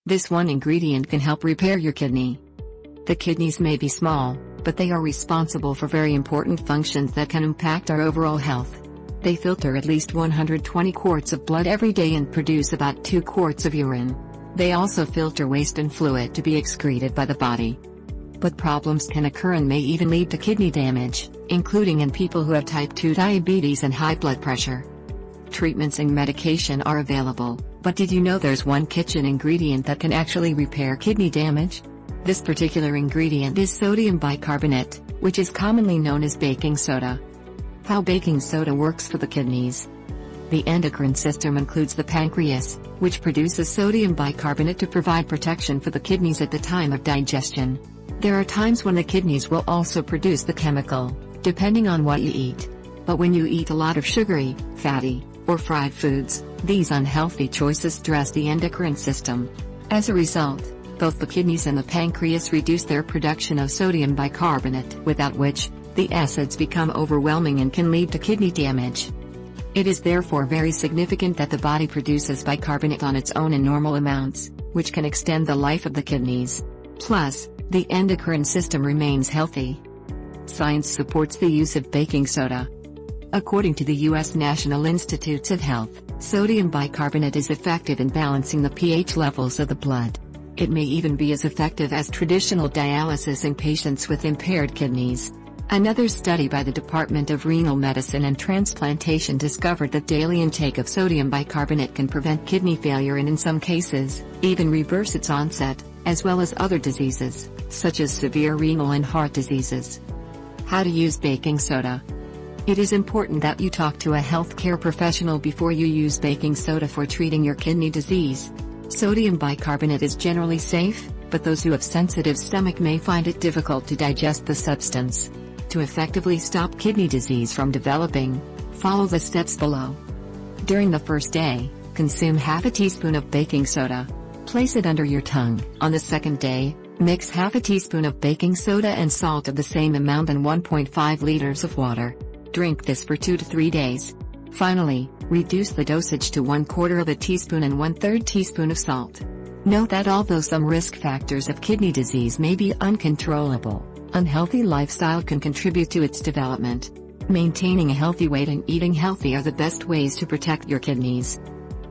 This one ingredient can help repair your kidney. The kidneys may be small, but they are responsible for very important functions that can impact our overall health. They filter at least 120 quarts of blood every day and produce about 2 quarts of urine. They also filter waste and fluid to be excreted by the body. But problems can occur and may even lead to kidney damage, including in people who have type 2 diabetes and high blood pressure. Treatments and medication are available, but did you know there's one kitchen ingredient that can actually repair kidney damage? This particular ingredient is sodium bicarbonate, which is commonly known as baking soda. How baking soda works for the kidneys. The endocrine system includes the pancreas, which produces sodium bicarbonate to provide protection for the kidneys at the time of digestion. There are times when the kidneys will also produce the chemical, depending on what you eat. But when you eat a lot of sugary, fatty, or fried foods, these unhealthy choices stress the endocrine system. As a result, both the kidneys and the pancreas reduce their production of sodium bicarbonate, without which, the acids become overwhelming and can lead to kidney damage. It is therefore very significant that the body produces bicarbonate on its own in normal amounts, which can extend the life of the kidneys. Plus, the endocrine system remains healthy. Science supports the use of baking soda. According to the U.S. National Institutes of Health, sodium bicarbonate is effective in balancing the pH levels of the blood. It may even be as effective as traditional dialysis in patients with impaired kidneys. Another study by the Department of Renal Medicine and Transplantation discovered that daily intake of sodium bicarbonate can prevent kidney failure and in some cases, even reverse its onset, as well as other diseases, such as severe renal and heart diseases. How to use baking soda. It is important that you talk to a healthcare professional before you use baking soda for treating your kidney disease. Sodium bicarbonate is generally safe, but those who have sensitive stomach may find it difficult to digest the substance. To effectively stop kidney disease from developing, follow the steps below. During the first day, consume half a teaspoon of baking soda. Place it under your tongue. On the second day, mix half a teaspoon of baking soda and salt of the same amount in 1.5 liters of water. Drink this for 2 to 3 days. Finally, reduce the dosage to 1/4 of a teaspoon and 1/3 teaspoon of salt. Note that although some risk factors of kidney disease may be uncontrollable, unhealthy lifestyle can contribute to its development. Maintaining a healthy weight and eating healthy are the best ways to protect your kidneys.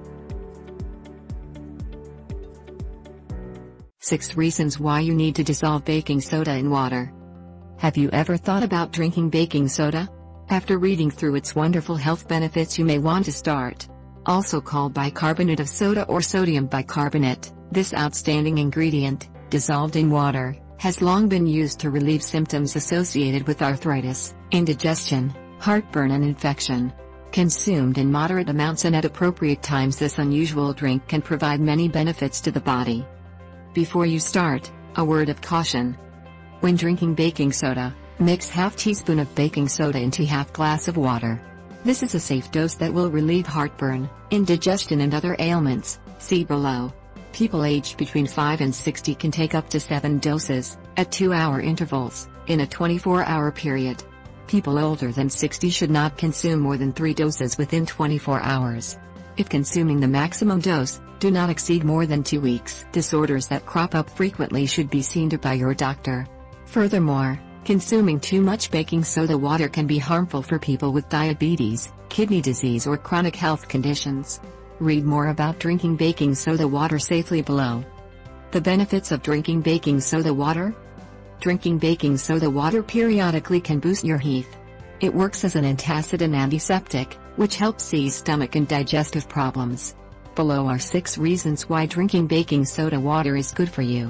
6 reasons why you need to dissolve baking soda in water. Have you ever thought about drinking baking soda? After reading through its wonderful health benefits, you may want to start. Also called bicarbonate of soda or sodium bicarbonate, this outstanding ingredient, dissolved in water, has long been used to relieve symptoms associated with arthritis, indigestion, heartburn and infection. Consumed in moderate amounts and at appropriate times, this unusual drink can provide many benefits to the body. Before you start, a word of caution. When drinking baking soda, mix half teaspoon of baking soda into half glass of water. This is a safe dose that will relieve heartburn, indigestion and other ailments. See below. People aged between 5 and 60 can take up to 7 doses, at 2-hour intervals, in a 24-hour period. People older than 60 should not consume more than 3 doses within 24 hours. If consuming the maximum dose, do not exceed more than 2 weeks. Disorders that crop up frequently should be seen to by your doctor. Furthermore, consuming too much baking soda water can be harmful for people with diabetes, kidney disease or chronic health conditions. Read more about drinking baking soda water safely below. The benefits of drinking baking soda water. Drinking baking soda water periodically can boost your heath. It works as an antacid and antiseptic, which helps ease stomach and digestive problems. Below are 6 reasons why drinking baking soda water is good for you.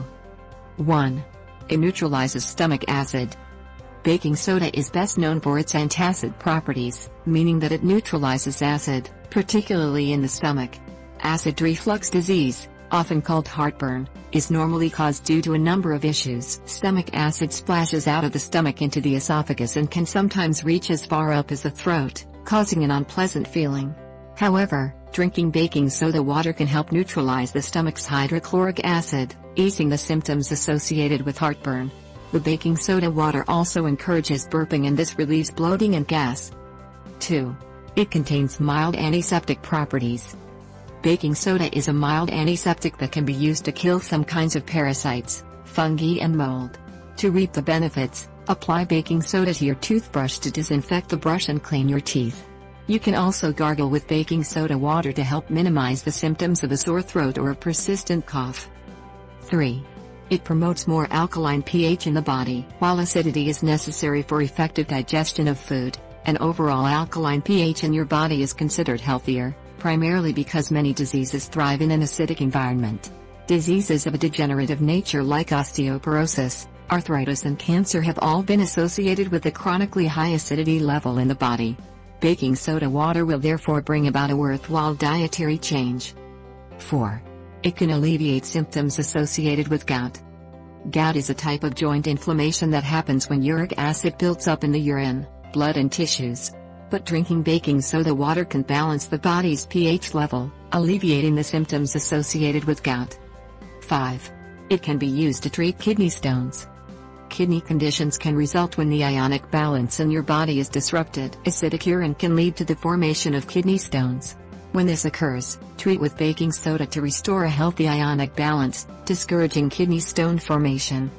1. It neutralizes stomach acid. Baking soda is best known for its antacid properties, meaning that it neutralizes acid, particularly in the stomach. Acid reflux disease, often called heartburn, is normally caused due to a number of issues. Stomach acid splashes out of the stomach into the esophagus and can sometimes reach as far up as the throat, causing an unpleasant feeling. However, drinking baking soda water can help neutralize the stomach's hydrochloric acid, easing the symptoms associated with heartburn. The baking soda water also encourages burping, and this relieves bloating and gas. 2. It contains mild antiseptic properties. Baking soda is a mild antiseptic that can be used to kill some kinds of parasites, fungi and mold. To reap the benefits, apply baking soda to your toothbrush to disinfect the brush and clean your teeth. You can also gargle with baking soda water to help minimize the symptoms of a sore throat or a persistent cough. 3. It promotes more alkaline pH in the body. While acidity is necessary for effective digestion of food, an overall alkaline pH in your body is considered healthier, primarily because many diseases thrive in an acidic environment. Diseases of a degenerative nature like osteoporosis, arthritis and cancer have all been associated with a chronically high acidity level in the body. Baking soda water will therefore bring about a worthwhile dietary change. 4. It can alleviate symptoms associated with gout. Gout is a type of joint inflammation that happens when uric acid builds up in the urine, blood and tissues. But drinking baking soda water can balance the body's pH level, alleviating the symptoms associated with gout. 5. It can be used to treat kidney stones. Kidney conditions can result when the ionic balance in your body is disrupted. Acidic urine can lead to the formation of kidney stones. When this occurs, treat with baking soda to restore a healthy ionic balance, discouraging kidney stone formation.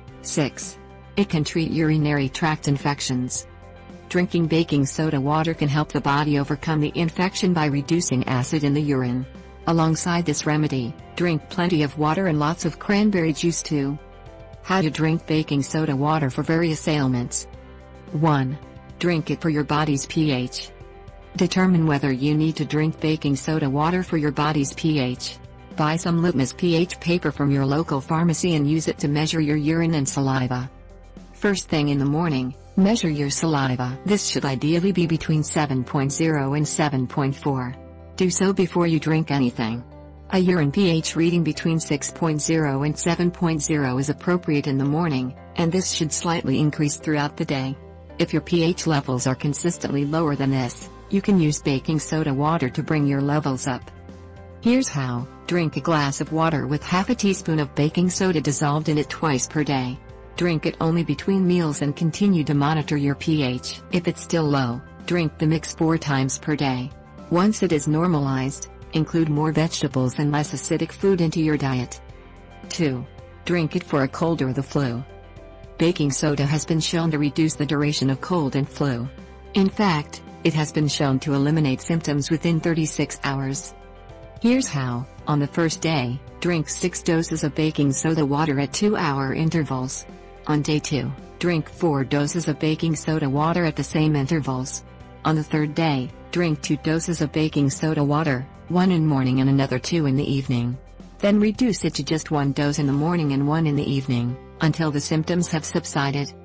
6. It can treat urinary tract infections. Drinking baking soda water can help the body overcome the infection by reducing acid in the urine. Alongside this remedy, drink plenty of water and lots of cranberry juice too. How to drink baking soda water for various ailments. 1. Drink it for your body's pH. Determine whether you need to drink baking soda water for your body's pH. Buy some litmus pH paper from your local pharmacy and use it to measure your urine and saliva. First thing in the morning, measure your saliva. This should ideally be between 7.0 and 7.4. Do so before you drink anything. A urine pH reading between 6.0 and 7.0 is appropriate in the morning, and this should slightly increase throughout the day. If your pH levels are consistently lower than this, you can use baking soda water to bring your levels up. Here's how: drink a glass of water with half a teaspoon of baking soda dissolved in it twice per day. Drink it only between meals and continue to monitor your pH. If it's still low, drink the mix 4 times per day. Once it is normalized, include more vegetables and less acidic food into your diet. 2. Drink it for a cold or the flu. Baking soda has been shown to reduce the duration of cold and flu. In fact, it has been shown to eliminate symptoms within 36 hours. Here's how: on the first day, drink 6 doses of baking soda water at 2-hour intervals. On day 2, drink 4 doses of baking soda water at the same intervals. On the third day, drink 2 doses of baking soda water, 1 in morning and another 2 in the evening. Then reduce it to just 1 dose in the morning and 1 in the evening, until the symptoms have subsided.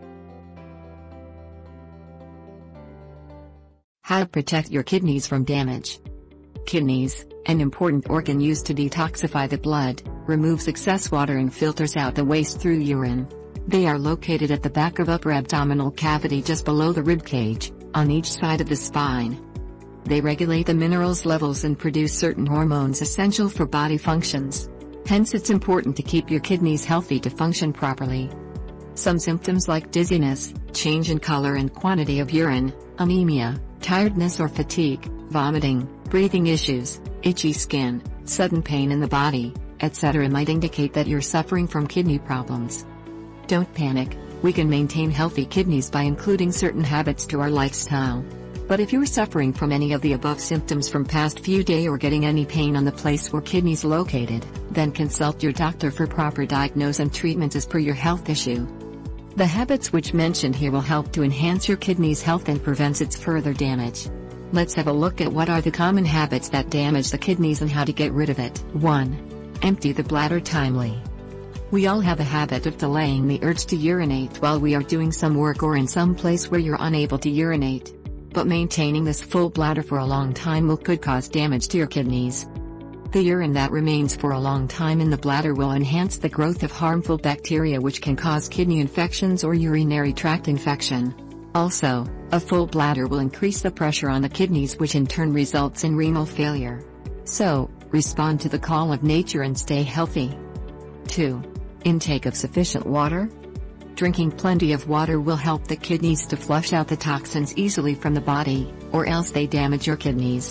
How to protect your kidneys from damage. Kidneys, an important organ used to detoxify the blood, removes excess water and filters out the waste through urine. They are located at the back of upper abdominal cavity just below the rib cage, on each side of the spine. They regulate the minerals levels and produce certain hormones essential for body functions. Hence it's important to keep your kidneys healthy to function properly. Some symptoms like dizziness, change in color and quantity of urine, anemia, tiredness or fatigue, vomiting, breathing issues, itchy skin, sudden pain in the body, etc. might indicate that you're suffering from kidney problems. Don't panic, we can maintain healthy kidneys by including certain habits to our lifestyle. But if you're suffering from any of the above symptoms from past few days or getting any pain on the place where kidneys located, then consult your doctor for proper diagnosis and treatment as per your health issue. The habits which mentioned here will help to enhance your kidneys' health and prevents its further damage. Let's have a look at what are the common habits that damage the kidneys and how to get rid of it. 1. Empty the bladder timely. We all have a habit of delaying the urge to urinate while we are doing some work or in some place where you're unable to urinate. But maintaining this full bladder for a long time could cause damage to your kidneys. The urine that remains for a long time in the bladder will enhance the growth of harmful bacteria which can cause kidney infections or urinary tract infection. Also, a full bladder will increase the pressure on the kidneys which in turn results in renal failure. So, respond to the call of nature and stay healthy. 2. Intake of sufficient water. Drinking plenty of water will help the kidneys to flush out the toxins easily from the body, or else they damage your kidneys.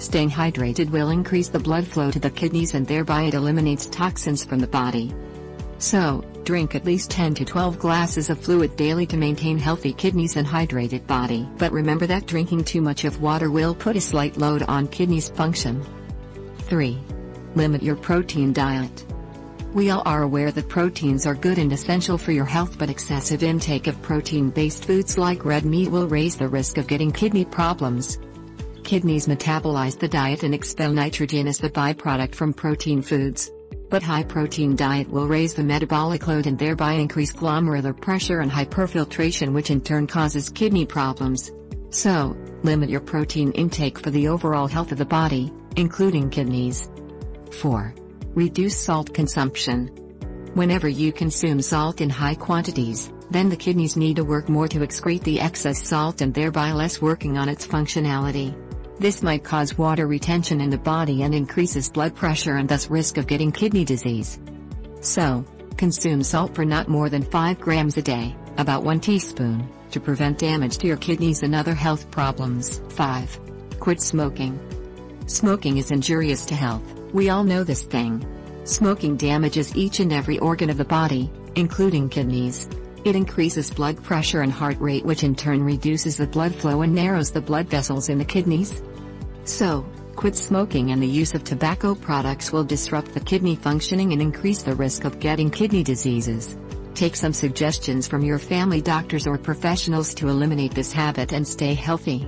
Staying hydrated will increase the blood flow to the kidneys and thereby it eliminates toxins from the body. So, drink at least 10 to 12 glasses of fluid daily to maintain healthy kidneys and hydrated body. But remember that drinking too much of water will put a slight load on kidneys function. 3. Limit your protein diet. We all are aware that proteins are good and essential for your health, but excessive intake of protein-based foods like red meat will raise the risk of getting kidney problems. Kidneys metabolize the diet and expel nitrogen as the byproduct from protein foods. But high-protein diet will raise the metabolic load and thereby increase glomerular pressure and hyperfiltration, which in turn causes kidney problems. So, limit your protein intake for the overall health of the body, including kidneys. 4. Reduce salt consumption. Whenever you consume salt in high quantities, then the kidneys need to work more to excrete the excess salt and thereby less working on its functionality. This might cause water retention in the body and increases blood pressure and thus risk of getting kidney disease. So, consume salt for not more than 5 grams a day, about 1 teaspoon, to prevent damage to your kidneys and other health problems. 5. Quit smoking. Smoking is injurious to health. We all know this thing. Smoking damages each and every organ of the body, including kidneys. It increases blood pressure and heart rate, which in turn reduces the blood flow and narrows the blood vessels in the kidneys. So, quit smoking, and the use of tobacco products will disrupt the kidney functioning and increase the risk of getting kidney diseases. Take some suggestions from your family doctors or professionals to eliminate this habit and stay healthy.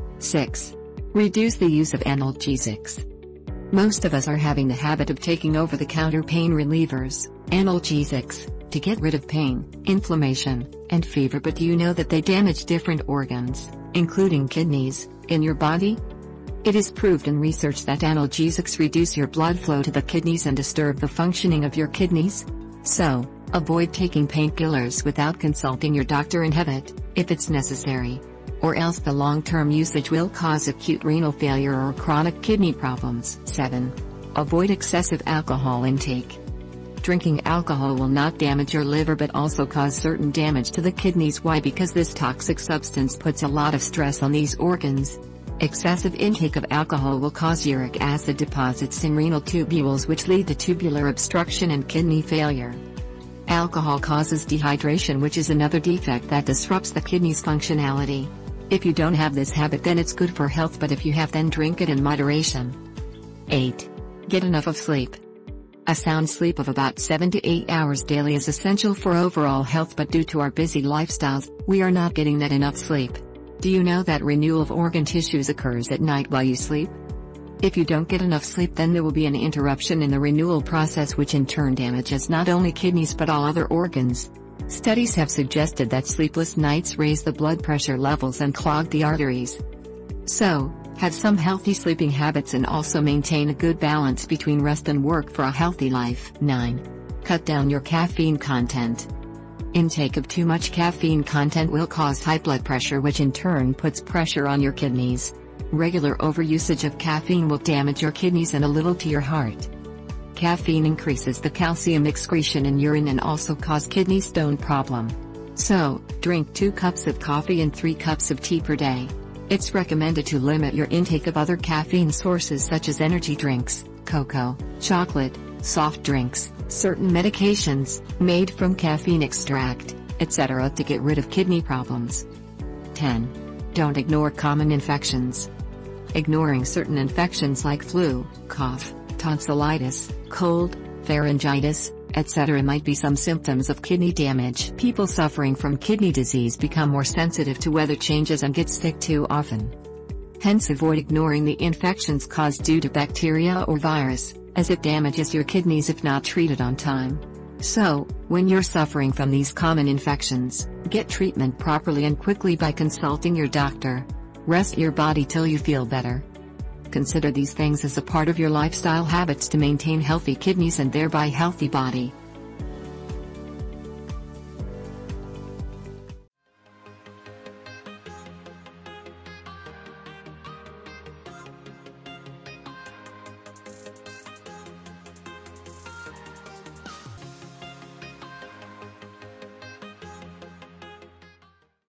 6. Reduce the use of analgesics. Most of us are having the habit of taking over-the-counter pain relievers, analgesics, to get rid of pain, inflammation, and fever, but do you know that they damage different organs, including kidneys, in your body? It is proved in research that analgesics reduce your blood flow to the kidneys and disturb the functioning of your kidneys. So, avoid taking painkillers without consulting your doctor and have it, if it's necessary. Or else the long-term usage will cause acute renal failure or chronic kidney problems. 7. Avoid excessive alcohol intake. Drinking alcohol will not damage your liver but also cause certain damage to the kidneys. Why? Because this toxic substance puts a lot of stress on these organs. Excessive intake of alcohol will cause uric acid deposits in renal tubules, which lead to tubular obstruction and kidney failure. Alcohol causes dehydration, which is another defect that disrupts the kidney's functionality. If you don't have this habit, then it's good for health, but if you have, then drink it in moderation. 8. Get enough of sleep. A sound sleep of about 7 to 8 hours daily is essential for overall health, but due to our busy lifestyles, we are not getting that enough sleep. Do you know that renewal of organ tissues occurs at night while you sleep? If you don't get enough sleep, then there will be an interruption in the renewal process, which in turn damages not only kidneys but all other organs. Studies have suggested that sleepless nights raise the blood pressure levels and clog the arteries. So, have some healthy sleeping habits and also maintain a good balance between rest and work for a healthy life. 9. Cut down your caffeine content. Intake of too much caffeine content will cause high blood pressure, which in turn puts pressure on your kidneys. Regular overusage of caffeine will damage your kidneys and a little to your heart. Caffeine increases the calcium excretion in urine and also cause kidney stone problem. So, drink 2 cups of coffee and 3 cups of tea per day. It's recommended to limit your intake of other caffeine sources such as energy drinks, cocoa, chocolate, soft drinks, certain medications, made from caffeine extract, etc. to get rid of kidney problems. 10. Don't ignore common infections. Ignoring certain infections like flu, cough, tonsillitis, cold, pharyngitis, etc. might be some symptoms of kidney damage. People suffering from kidney disease become more sensitive to weather changes and get sick too often. Hence, avoid ignoring the infections caused due to bacteria or virus, as it damages your kidneys if not treated on time. So, when you're suffering from these common infections, get treatment properly and quickly by consulting your doctor. Rest your body till you feel better. Consider these things as a part of your lifestyle habits to maintain healthy kidneys and thereby healthy body.